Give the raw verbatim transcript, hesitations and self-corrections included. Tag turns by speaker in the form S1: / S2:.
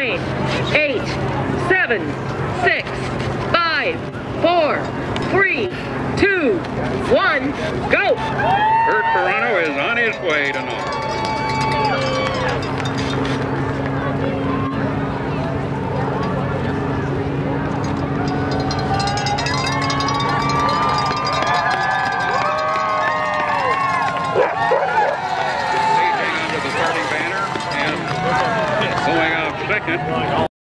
S1: nine, eight, seven, six, five, four, three, two, one, go!
S2: Kurt Perano is on his way to North. Staging under the starting banner and going off second.